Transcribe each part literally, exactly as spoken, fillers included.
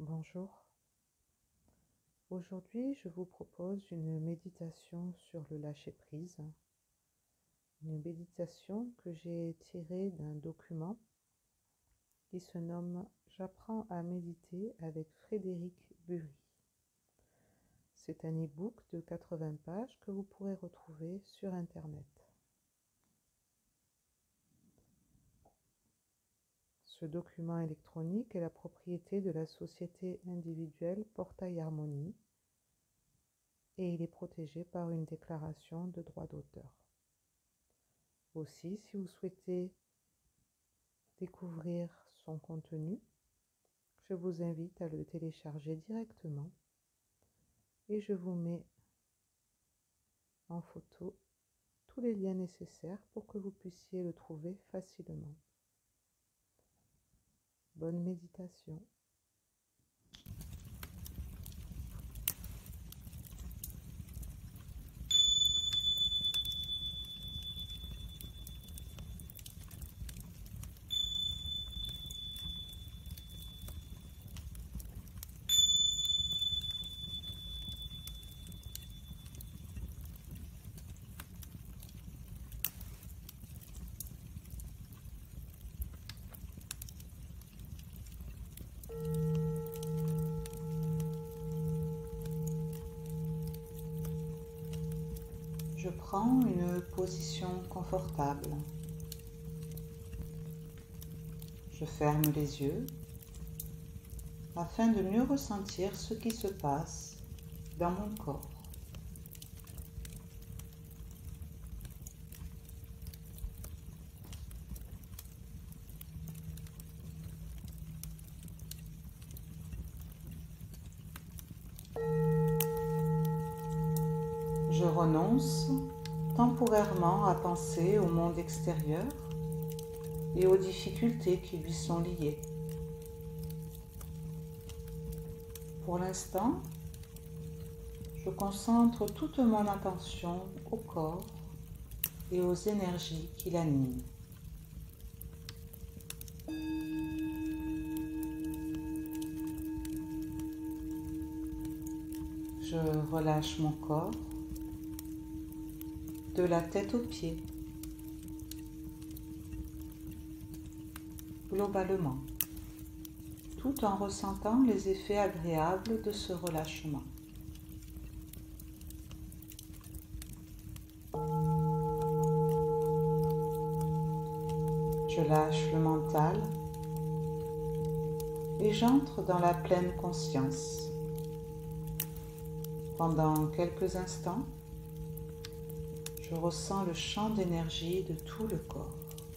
Bonjour. Aujourd'hui, je vous propose une méditation sur le lâcher-prise. Une méditation que j'ai tirée d'un document qui se nomme « J'apprends à méditer avec Frédéric Bury ». C'est un e-book de quatre-vingts pages que vous pourrez retrouver sur Internet. Ce document électronique est la propriété de la société individuelle Portail Harmonie et il est protégé par une déclaration de droit d'auteur. Aussi, si vous souhaitez découvrir son contenu, je vous invite à le télécharger directement et je vous mets en photo tous les liens nécessaires pour que vous puissiez le trouver facilement. Bonne méditation. Je prends une position confortable. Je ferme les yeux afin de mieux ressentir ce qui se passe dans mon corps. Je renonce temporairement à penser au monde extérieur et aux difficultés qui lui sont liées. Pour l'instant, je concentre toute mon attention au corps et aux énergies qui l'animent. Je relâche mon corps de la tête aux pieds, globalement, tout en ressentant les effets agréables de ce relâchement. Je lâche le mental et j'entre dans la pleine conscience. Pendant quelques instants, je ressens le champ d'énergie de tout le corps.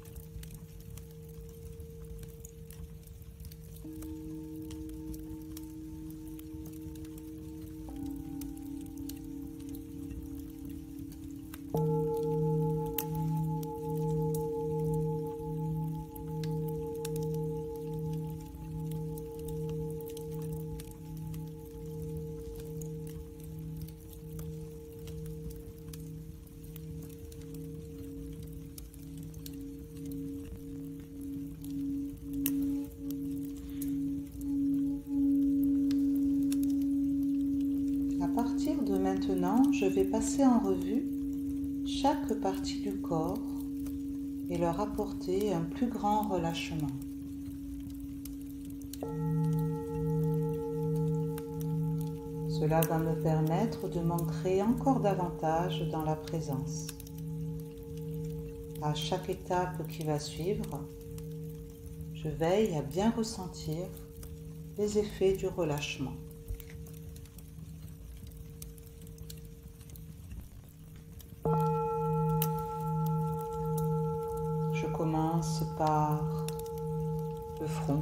À partir de maintenant, je vais passer en revue chaque partie du corps et leur apporter un plus grand relâchement. Cela va me permettre de m'ancrer encore davantage dans la présence. À chaque étape qui va suivre, je veille à bien ressentir les effets du relâchement. Je commence par le front.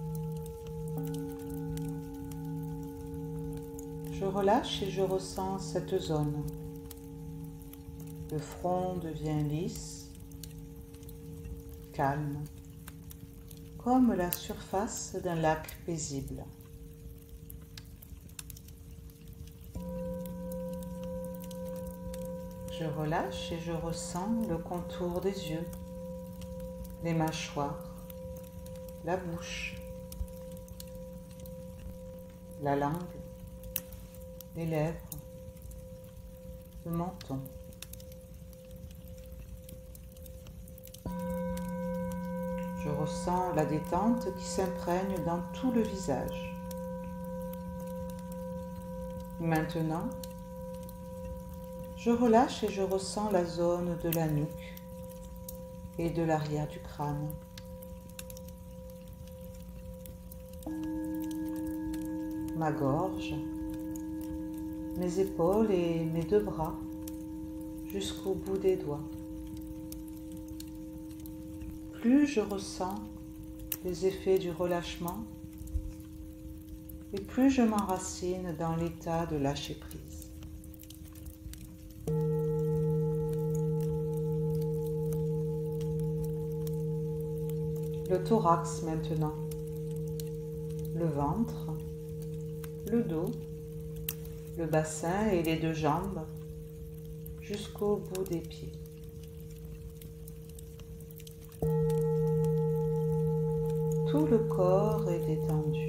Je relâche et je ressens cette zone. Le front devient lisse, calme, comme la surface d'un lac paisible. Je relâche et je ressens le contour des yeux, les mâchoires, la bouche. la langue, les lèvres, le menton. Je ressens la détente qui s'imprègne dans tout le visage. Maintenant, je relâche et je ressens la zone de la nuque et de l'arrière du crâne. Ma gorge, mes épaules et mes deux bras jusqu'au bout des doigts. Plus je ressens les effets du relâchement et plus je m'enracine dans l'état de lâcher prise. Le thorax maintenant, le ventre, le dos, le bassin et les deux jambes jusqu'au bout des pieds. Tout le corps est détendu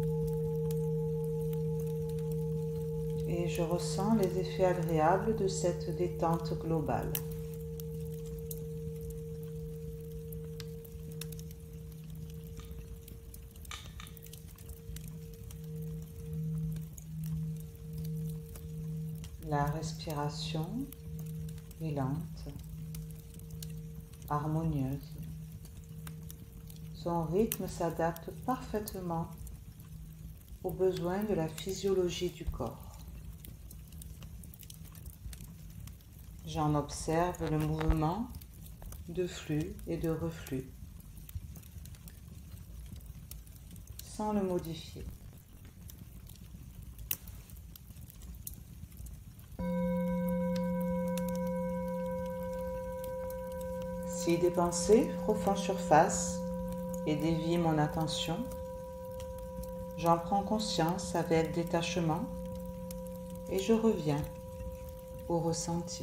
et je ressens les effets agréables de cette détente globale. La respiration est lente, harmonieuse. Son rythme s'adapte parfaitement aux besoins de la physiologie du corps. J'en observe le mouvement de flux et de reflux, sans le modifier. Si des pensées refont surface et dévient mon attention, j'en prends conscience avec détachement et je reviens au ressenti.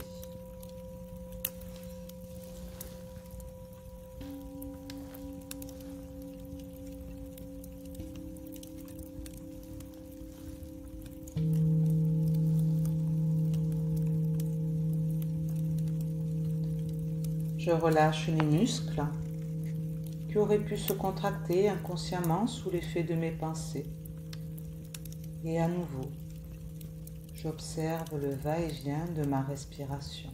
Je relâche les muscles qui auraient pu se contracter inconsciemment sous l'effet de mes pensées. Et à nouveau, j'observe le va-et-vient de ma respiration.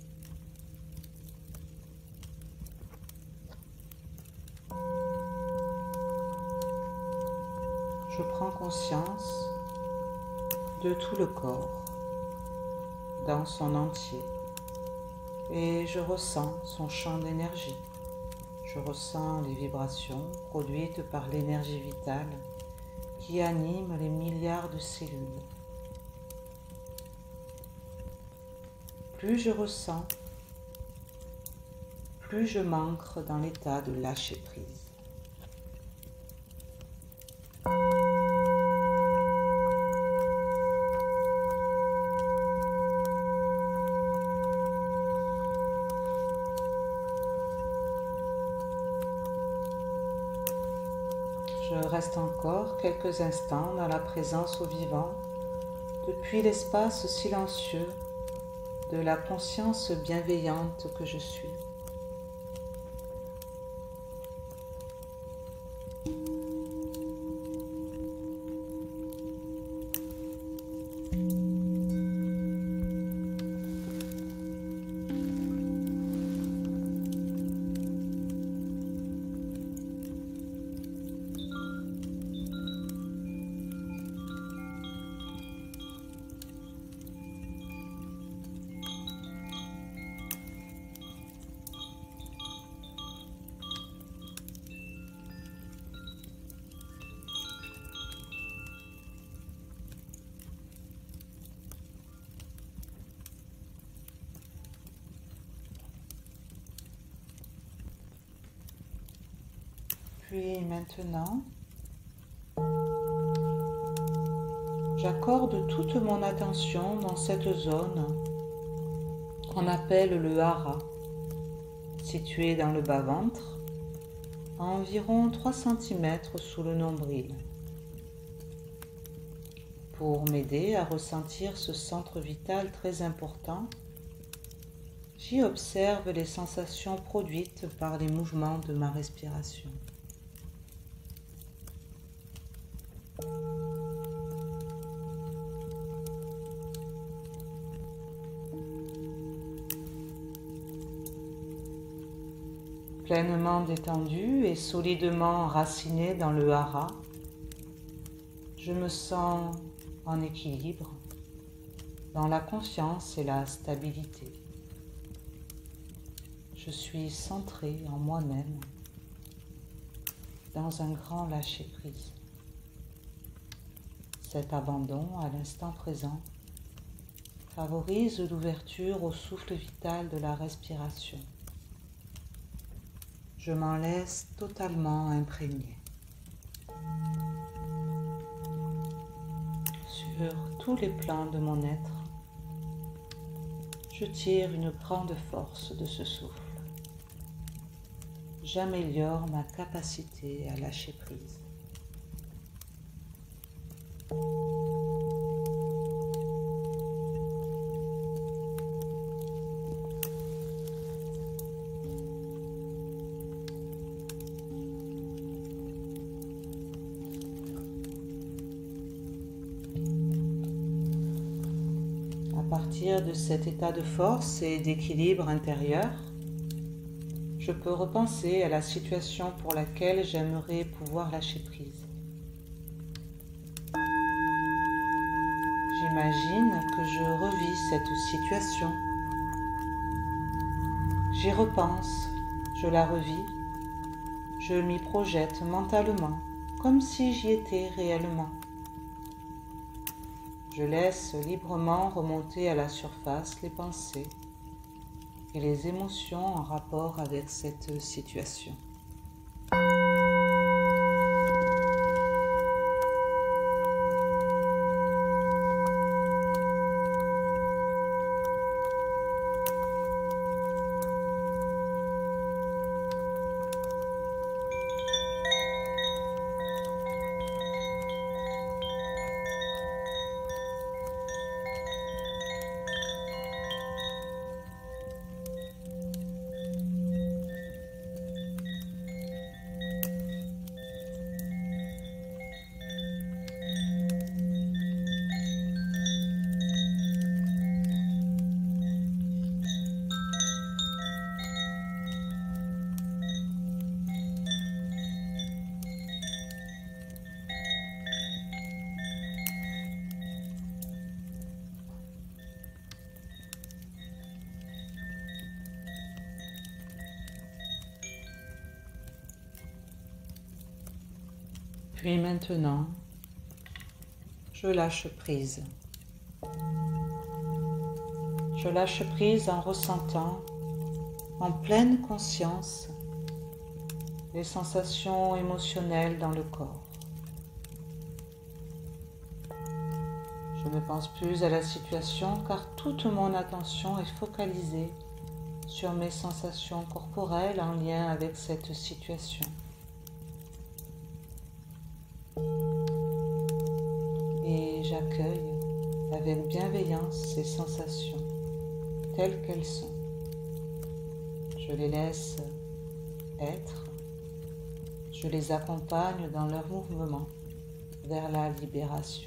Je prends conscience de tout le corps, dans son entier, et je ressens son champ d'énergie. Je ressens les vibrations produites par l'énergie vitale qui anime les milliards de cellules. Plus je ressens, plus je m'ancre dans l'état de lâcher prise. Je reste encore quelques instants dans la présence au vivant, depuis l'espace silencieux de la conscience bienveillante que je suis. Puis maintenant, j'accorde toute mon attention dans cette zone qu'on appelle le hara, situé dans le bas-ventre, à environ trois centimètres sous le nombril. Pour m'aider à ressentir ce centre vital très important, j'y observe les sensations produites par les mouvements de ma respiration. Pleinement détendu et solidement enraciné dans le hara, je me sens en équilibre, dans la confiance et la stabilité. Je suis centrée en moi-même, dans un grand lâcher-prise. Cet abandon à l'instant présent favorise l'ouverture au souffle vital de la respiration. Je m'en laisse totalement imprégner. Sur tous les plans de mon être, je tire une grande force de ce souffle. J'améliore ma capacité à lâcher prise. À partir de cet état de force et d'équilibre intérieur, je peux repenser à la situation pour laquelle j'aimerais pouvoir lâcher prise. J'imagine que je revis cette situation. J'y repense, je la revis, je m'y projette mentalement, comme si j'y étais réellement. Je laisse librement remonter à la surface les pensées et les émotions en rapport avec cette situation. Puis maintenant, je lâche prise. Je lâche prise en ressentant, en pleine conscience, les sensations émotionnelles dans le corps. Je ne pense plus à la situation car toute mon attention est focalisée sur mes sensations corporelles en lien avec cette situation. Et j'accueille avec bienveillance ces sensations telles qu'elles sont. Je les laisse être, je les accompagne dans leur mouvement vers la libération.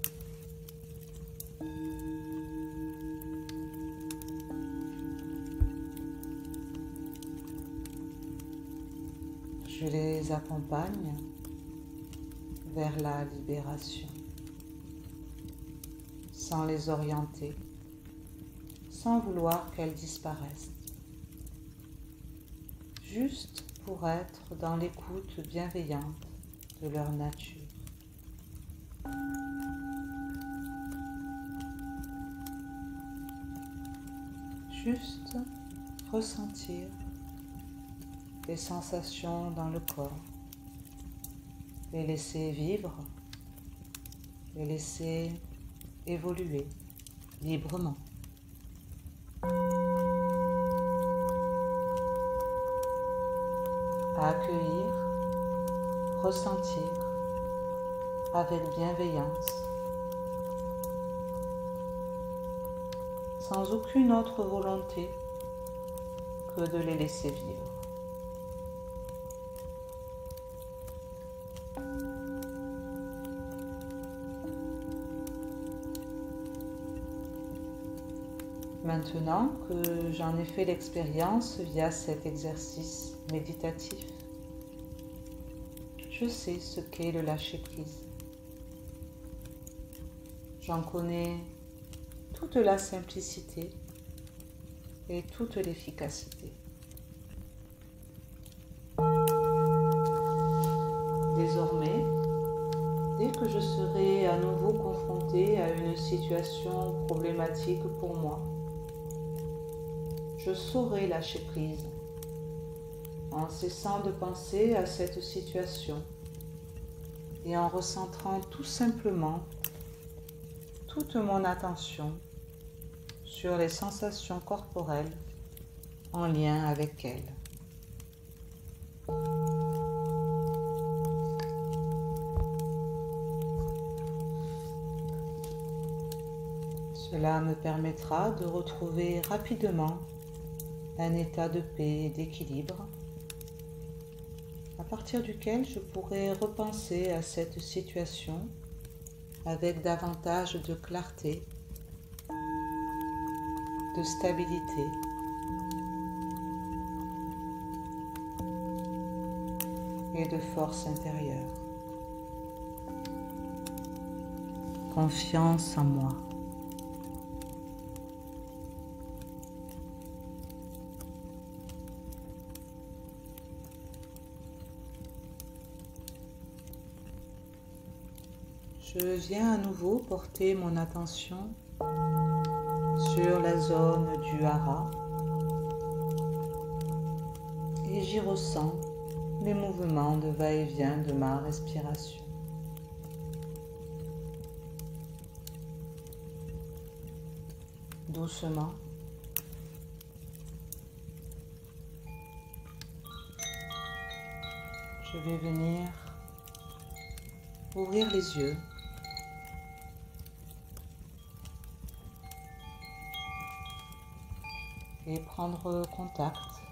Je les accompagne vers la libération, sans les orienter, sans vouloir qu'elles disparaissent, juste pour être dans l'écoute bienveillante de leur nature. Juste ressentir les sensations dans le corps, les laisser vivre, les laisser évoluer librement. À accueillir, ressentir avec bienveillance sans aucune autre volonté que de les laisser vivre. Maintenant que j'en ai fait l'expérience via cet exercice méditatif, je sais ce qu'est le lâcher-prise. J'en connais toute la simplicité et toute l'efficacité. Désormais, dès que je serai à nouveau confrontée à une situation problématique pour moi, je saurai lâcher prise en cessant de penser à cette situation et en recentrant tout simplement toute mon attention sur les sensations corporelles en lien avec elle. Cela me permettra de retrouver rapidement un état de paix et d'équilibre, à partir duquel je pourrai repenser à cette situation avec davantage de clarté, de stabilité et de force intérieure. Confiance en moi. Je viens à nouveau porter mon attention sur la zone du hara et j'y ressens les mouvements de va-et-vient de ma respiration. Doucement, je vais venir ouvrir les yeux et prendre contact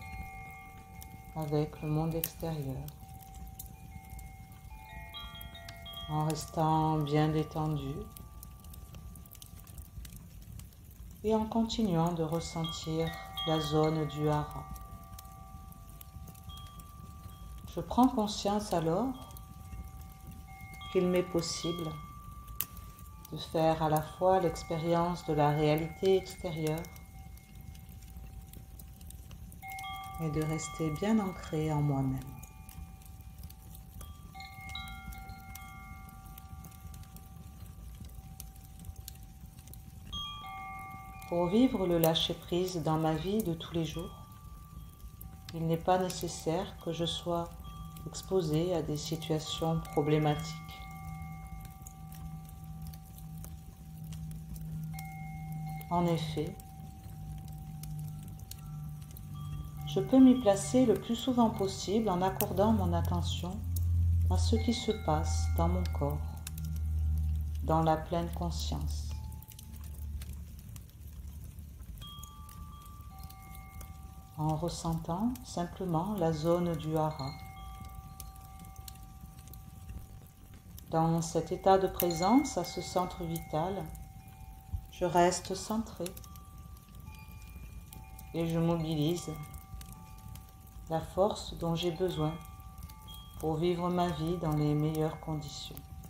avec le monde extérieur en restant bien détendu et en continuant de ressentir la zone du hara. Je prends conscience alors qu'il m'est possible de faire à la fois l'expérience de la réalité extérieure et de rester bien ancré en moi-même. Pour vivre le lâcher-prise dans ma vie de tous les jours, il n'est pas nécessaire que je sois exposée à des situations problématiques. En effet, je peux m'y placer le plus souvent possible en accordant mon attention à ce qui se passe dans mon corps, dans la pleine conscience. En ressentant simplement la zone du hara. Dans cet état de présence à ce centre vital, je reste centré et je mobilise la force dont j'ai besoin pour vivre ma vie dans les meilleures conditions.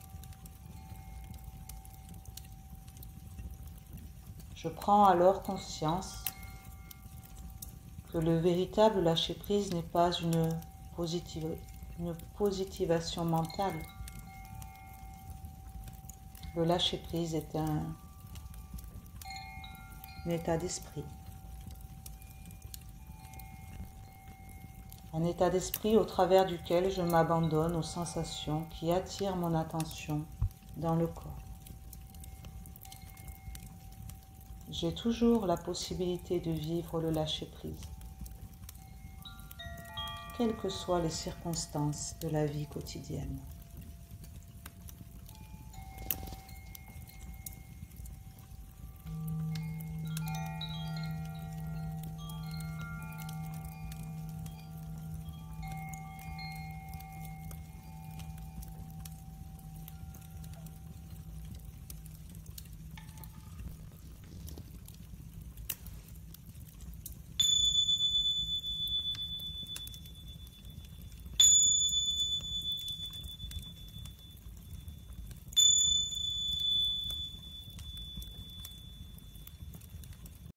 Je prends alors conscience que le véritable lâcher-prise n'est pas une, positive, une positivation mentale. Le lâcher-prise est un, un état d'esprit. Un état d'esprit au travers duquel je m'abandonne aux sensations qui attirent mon attention dans le corps. J'ai toujours la possibilité de vivre le lâcher-prise, quelles que soient les circonstances de la vie quotidienne.